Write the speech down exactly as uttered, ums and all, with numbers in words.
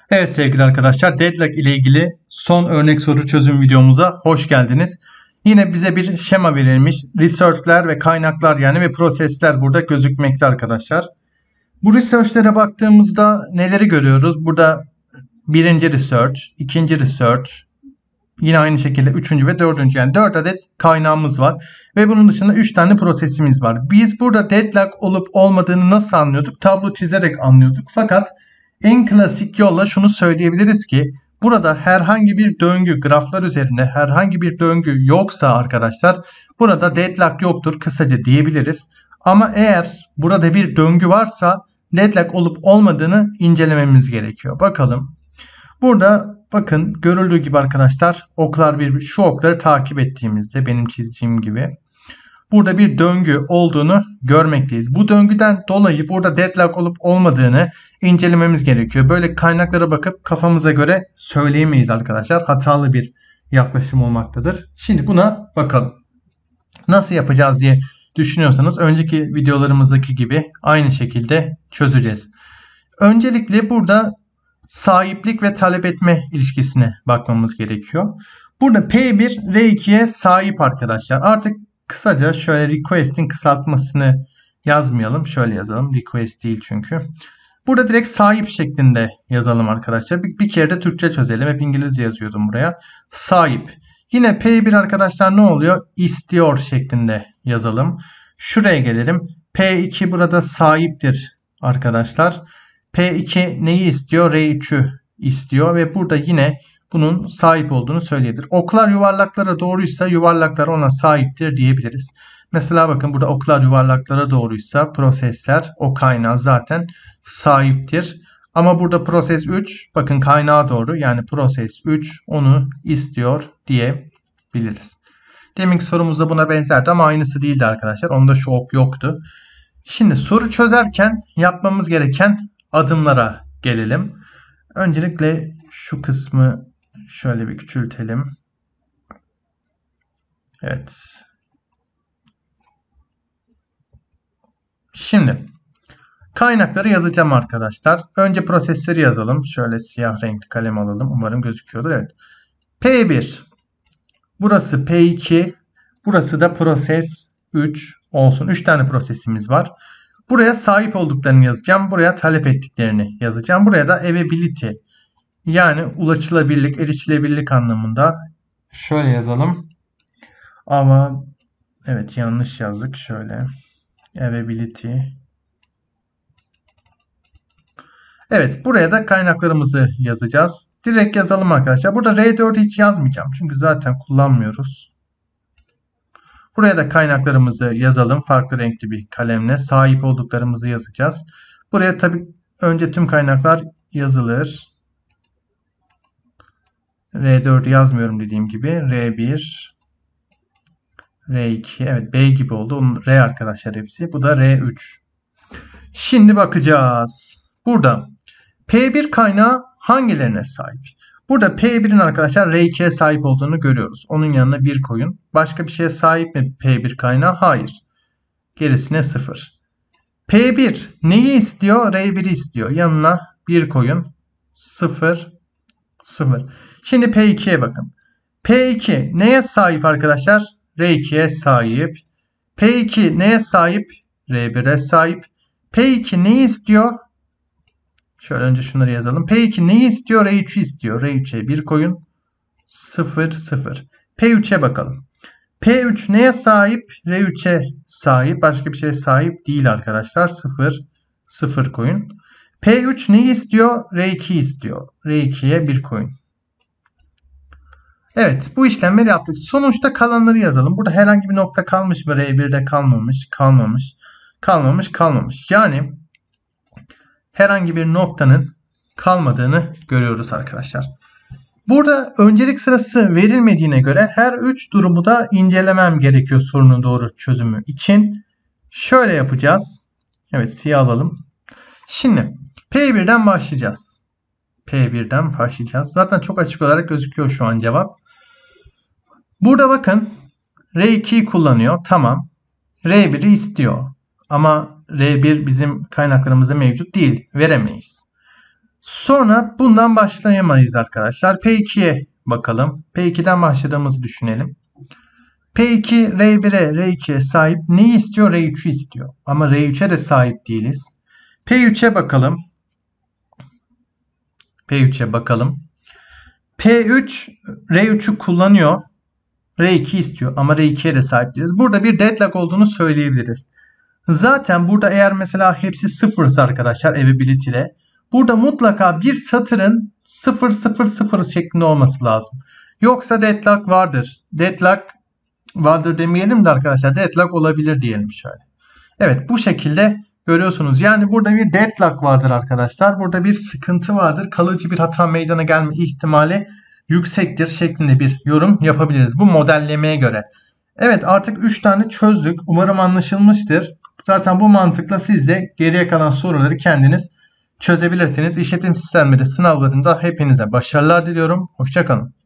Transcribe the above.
Evet sevgili arkadaşlar, deadlock ile ilgili son örnek soru çözüm videomuza hoş geldiniz. Yine bize bir şema verilmiş. Research'ler ve kaynaklar yani ve prosesler burada gözükmekte arkadaşlar. Bu research'lere baktığımızda neleri görüyoruz? Burada birinci research, ikinci research, yine aynı şekilde üçüncü ve dördüncü, yani dört adet kaynağımız var. Ve bunun dışında üç tane prosesimiz var. Biz burada deadlock olup olmadığını nasıl anlıyorduk? Tablo çizerek anlıyorduk. Fakat en klasik yolla şunu söyleyebiliriz ki burada herhangi bir döngü, graflar üzerinde herhangi bir döngü yoksa arkadaşlar burada deadlock yoktur kısaca diyebiliriz. Ama eğer burada bir döngü varsa deadlock olup olmadığını incelememiz gerekiyor. Bakalım. Burada bakın görüldüğü gibi arkadaşlar oklar bir şu okları takip ettiğimizde benim çizdiğim gibi burada bir döngü olduğunu görmekteyiz. Bu döngüden dolayı burada deadlock olup olmadığını incelememiz gerekiyor. Böyle kaynaklara bakıp kafamıza göre söyleyemeyiz arkadaşlar. Hatalı bir yaklaşım olmaktadır. Şimdi buna bakalım. Nasıl yapacağız diye düşünüyorsanız önceki videolarımızdaki gibi aynı şekilde çözeceğiz. Öncelikle burada sahiplik ve talep etme ilişkisine bakmamız gerekiyor. Burada P bir R iki'ye sahip arkadaşlar. Artık kısaca şöyle request'in kısaltmasını yazmayalım. Şöyle yazalım. Request değil çünkü. Burada direkt sahip şeklinde yazalım arkadaşlar. Bir, bir kere de Türkçe çözelim. Hep İngilizce yazıyordum buraya. Sahip. Yine P bir arkadaşlar ne oluyor? İstiyor şeklinde yazalım. Şuraya gelelim. P iki burada sahiptir arkadaşlar. P iki neyi istiyor? R üç'ü istiyor ve burada yine bunun sahip olduğunu söyleyebilir. Oklar yuvarlaklara doğruysa yuvarlaklar ona sahiptir diyebiliriz. Mesela bakın burada oklar yuvarlaklara doğruysa prosesler o kaynağı zaten sahiptir. Ama burada proses üç bakın kaynağa doğru, yani proses üç onu istiyor diyebiliriz. Deminki sorumuz da buna benzerdi ama aynısı değildi arkadaşlar. Onda şu ok yoktu. Şimdi soru çözerken yapmamız gereken adımlara gelelim. Öncelikle şu kısmı şöyle bir küçültelim. Evet. Şimdi kaynakları yazacağım arkadaşlar. Önce prosesleri yazalım. Şöyle siyah renkli kalem alalım. Umarım gözüküyordur. Evet. P bir. Burası P iki. Burası da proses üç olsun. üç tane prosesimiz var. Buraya sahip olduklarını yazacağım. Buraya talep ettiklerini yazacağım. Buraya da availability, yani ulaşılabilirlik, erişilebilirlik anlamında şöyle yazalım. Ama evet yanlış yazdık. Şöyle availability. Evet, buraya da kaynaklarımızı yazacağız. Direkt yazalım arkadaşlar. Burada R dört'ü hiç yazmayacağım. Çünkü zaten kullanmıyoruz. Buraya da kaynaklarımızı yazalım. Farklı renkli bir kalemle sahip olduklarımızı yazacağız. Buraya tabii önce tüm kaynaklar yazılır. R dört'ü yazmıyorum dediğim gibi. R bir, R iki, evet B gibi oldu. Onun R arkadaşlar hepsi. Bu da R üç. Şimdi bakacağız. Burada P bir kaynağı hangilerine sahip? Burada P bir'in arkadaşlar R iki'ye sahip olduğunu görüyoruz. Onun yanına bir koyun. Başka bir şeye sahip mi P bir kaynağı? Hayır. Gerisine sıfır. P bir neyi istiyor? R bir'i istiyor. Yanına bir koyun. sıfır, sıfır. Şimdi P iki'ye bakın. P iki neye sahip arkadaşlar? R iki'ye sahip. P iki neye sahip? R bir'e sahip. P iki neyi istiyor? Şöyle önce şunları yazalım. P iki neyi istiyor? R üç'ü istiyor. R üç'e bir koyun. sıfır, sıfır. P üç'e bakalım. P üç neye sahip? R üç'e sahip. Başka bir şeye sahip değil arkadaşlar. sıfır, sıfır koyun. P üç neyi istiyor? R iki istiyor. R iki'ye bir koyun. Evet, bu işlemleri yaptık. Sonuçta kalanları yazalım. Burada herhangi bir nokta kalmış mı? R bir'de kalmamış, kalmamış, kalmamış, kalmamış. Yani herhangi bir noktanın kalmadığını görüyoruz arkadaşlar. Burada öncelik sırası verilmediğine göre her üç durumu da incelemem gerekiyor sorunun doğru çözümü için. Şöyle yapacağız. Evet, siyah alalım. Şimdi P bir'den başlayacağız. P bir'den başlayacağız. Zaten çok açık olarak gözüküyor şu an cevap. Burada bakın R iki'yi kullanıyor. Tamam. R bir'i istiyor. Ama R bir bizim kaynaklarımızda mevcut değil. Veremeyiz. Sonra bundan başlayamayız arkadaşlar. P iki'ye bakalım. P iki'den başladığımızı düşünelim. P iki R bir'e R iki'ye sahip. Neyi istiyor? R üç'ü istiyor. Ama R üç'e de sahip değiliz. P üç'e bakalım. P üç'e bakalım. P üç R üç'ü kullanıyor. R iki istiyor ama R iki'ye de sahip değiliz. Burada bir deadlock olduğunu söyleyebiliriz. Zaten burada eğer mesela hepsi sıfırsa arkadaşlar availability'de, burada mutlaka bir satırın sıfır sıfır sıfır şeklinde olması lazım. Yoksa deadlock vardır. Deadlock vardır demeyelim de arkadaşlar, deadlock olabilir diyelim şöyle. Evet, bu şekilde görüyorsunuz. Yani burada bir deadlock vardır arkadaşlar. Burada bir sıkıntı vardır. Kalıcı bir hata meydana gelme ihtimali yüksektir şeklinde bir yorum yapabiliriz bu modellemeye göre. Evet, artık üç tane çözdük. Umarım anlaşılmıştır. Zaten bu mantıkla siz de geriye kalan soruları kendiniz çözebilirsiniz. İşletim sistemleri sınavlarında hepinize başarılar diliyorum. Hoşça kalın.